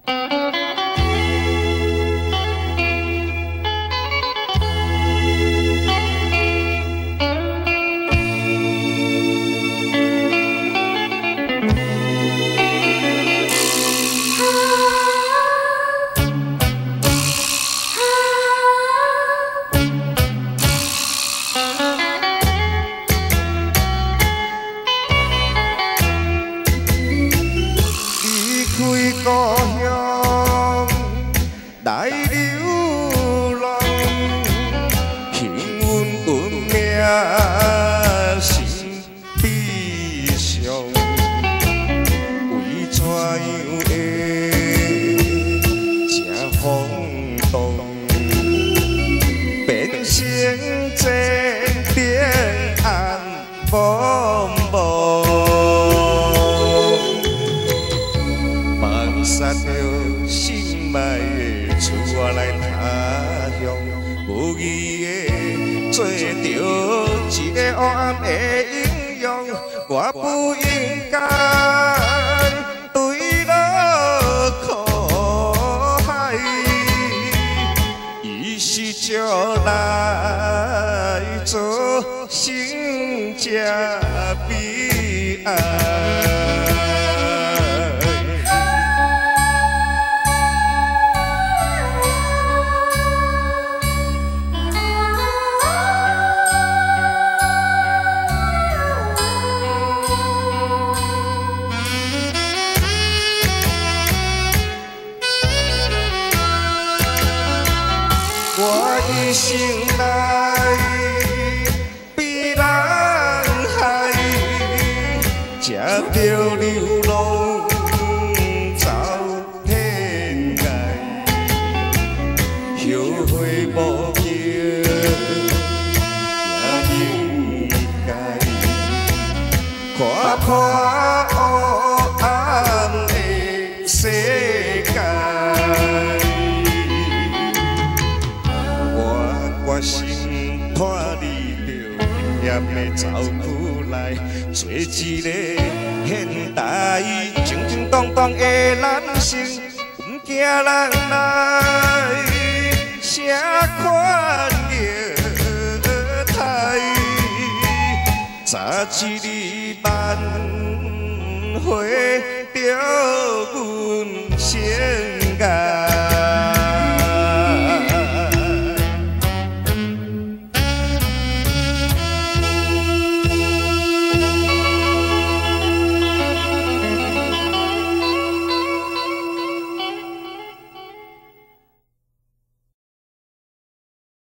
故乡来流浪，幸运运命心悲伤，为怎样会这风动，变成这恋暗茫茫。 杀着心爱的厝我来他乡，无义的做着一个黑暗的英雄，我不应该坠落苦海，伊是招来做成这悲哀。 我一生来被人害，吃着流浪走天涯，后悔无求也应该，看看黑暗的世界。 我心拖你着阴暗的走区内，做一个现代正正当当的男性，不惊人来谁款的态，早一日挽回着阮心。